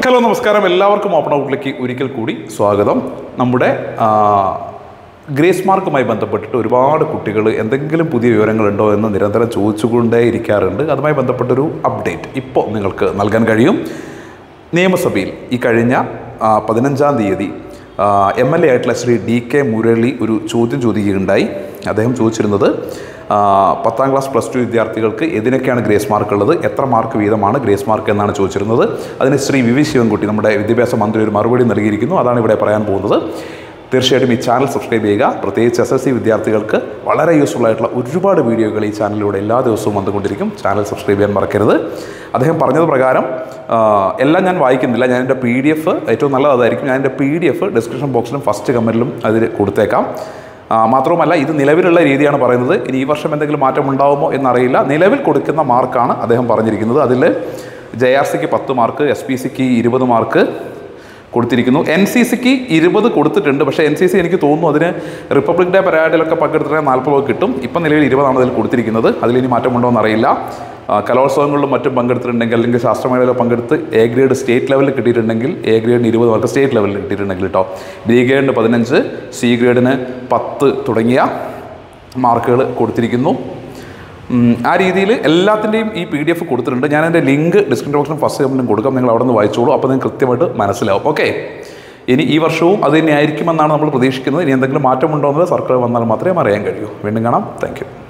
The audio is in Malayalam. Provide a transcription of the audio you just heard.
ഹലോ നമസ്കാരം, എല്ലാവർക്കും ഓപ്പൺ ഔട്ടിലേക്ക് ഒരിക്കൽ കൂടി സ്വാഗതം. നമ്മുടെ ഗ്രേസ് മാർക്കുമായി ബന്ധപ്പെട്ടിട്ട് ഒരുപാട് കുട്ടികൾ എന്തെങ്കിലും പുതിയ വിവരങ്ങളുണ്ടോ എന്ന് നിരന്തരം ചോദിച്ചുകൊണ്ടേ ഇരിക്കാറുണ്ട്. അതുമായി ബന്ധപ്പെട്ടൊരു അപ്ഡേറ്റ് ഇപ്പോൾ നിങ്ങൾക്ക് നൽകാൻ കഴിയും. നിയമസഭയിൽ ഈ കഴിഞ്ഞ 15-ാം തീയതി MLA ആയിട്ടുള്ള ശ്രീ DK മുരളി ഒരു ചോദ്യം ചോദിക്കുകയുണ്ടായി. അദ്ദേഹം ചോദിച്ചിരുന്നത് 10ാം ക്ലാസ് +2 വിദ്യാർത്ഥികൾക്ക് ഏതിനൊക്കെയാണ് ഗ്രേസ് മാർക്ക് ഉള്ളത്, എത്ര മാർക്ക് വീതമാണ് ഗ്രേസ് മാർക്ക് എന്നാണ് ചോദിച്ചിരുന്നത്. അതിന് ശ്രീ VV ശിവൻകുട്ടി, നമ്മുടെ വിദ്യാഭ്യാസ മന്ത്രി, ഒരു മറുപടി നൽകിയിരിക്കുന്നു. അതാണ് ഇവിടെ പറയാൻ പോകുന്നത്. തീർച്ചയായിട്ടും ഈ ചാനൽ സബ്സ്ക്രൈബ് ചെയ്യുക. പ്രത്യേകിച്ച് SSC വിദ്യാർത്ഥികൾക്ക് വളരെ യൂസ്ഫുൾ ആയിട്ടുള്ള ഒരുപാട് വീഡിയോകൾ ഈ ചാനലിലൂടെ എല്ലാ ദിവസവും വന്നുകൊണ്ടിരിക്കും. ചാനൽ സബ്സ്ക്രൈബ് ചെയ്യാൻ മറക്കരുത്. അദ്ദേഹം പറഞ്ഞത് പ്രകാരം എല്ലാം ഞാൻ വായിക്കുന്നില്ല. ഞാൻ എൻ്റെ PDF ഏറ്റവും നല്ലത് അതായിരിക്കും. ഞാൻ എൻ്റെ PDF ഡിസ്ക്രിപ്ഷൻ ബോക്സിലും ഫസ്റ്റ് കമൻറ്റിലും അതിൽ കൊടുത്തേക്കാം. മാത്രവുമല്ല, ഇത് നിലവിലുള്ള രീതിയാണ് പറയുന്നത്. ഇനി ഈ വർഷം എന്തെങ്കിലും മാറ്റം ഉണ്ടാകുമോ എന്നറിയില്ല. നിലവിൽ കൊടുക്കുന്ന മാർക്കാണ് അദ്ദേഹം പറഞ്ഞിരിക്കുന്നത്. അതിൽ JRCക്ക് 10 മാർക്ക്, SPCക്ക് 20 മാർക്ക് കൊടുത്തിരിക്കുന്നു. NCCക്ക് 20 കൊടുത്തിട്ടുണ്ട്. പക്ഷേ NCC എനിക്ക് തോന്നുന്നു അതിന് റിപ്പബ്ലിക് ഡേ പരേഡിലൊക്കെ പങ്കെടുത്തിട്ടുണ്ടെങ്കിൽ 40 കിട്ടും. ഇപ്പം നിലവിൽ 20 അതിൽ കൊടുത്തിരിക്കുന്നത്. അതിലിനി മാറ്റമുണ്ടോ എന്നറിയില്ല. കലോത്സവങ്ങളിലും മറ്റും പങ്കെടുത്തിട്ടുണ്ടെങ്കിൽ, അല്ലെങ്കിൽ ശാസ്ത്രമേളയിൽ പങ്കെടുത്ത് A ഗ്രേഡ് സ്റ്റേറ്റ് ലെവലിൽ കിട്ടിയിട്ടുണ്ടെങ്കിൽ A ഗ്രേഡിന് 20 മാർക്ക് സ്റ്റേറ്റ് ലെവലിൽ കിട്ടിയിട്ടുണ്ടെങ്കിൽ കേട്ടോ. B ഗ്രേഡിന് 15, C ഗ്രേഡിന് 10 തുടങ്ങിയ മാർക്കുകൾ കൊടുത്തിരിക്കുന്നു. ആ രീതിയിൽ എല്ലാത്തിൻ്റെയും ഈ PDF കൊടുത്തിട്ടുണ്ട്. ഞാൻ എൻ്റെ ലിങ്ക് ഡിസ്ക്രിപ്ഷൻ ബോക്സിലും ഫസ്റ്റ് കമൻറ്റിലും കൊടുക്കാം. നിങ്ങൾ അവിടെ നിന്ന് വായിച്ചോളൂ. അപ്പോൾ നിങ്ങൾക്ക് കൃത്യമായിട്ട് മനസ്സിലാവും. ഓക്കെ, ഇനി ഈ വർഷവും അത് തന്നെ ആയിരിക്കുമെന്നാണ് നമ്മൾ പ്രതീക്ഷിക്കുന്നത്. ഇനി എന്തെങ്കിലും മാറ്റമുണ്ടോ എന്നത് സർക്കാർ വന്നാൽ മാത്രമേ അറിയാൻ കഴിയൂ. വീണ്ടും കാണാം. Thank U.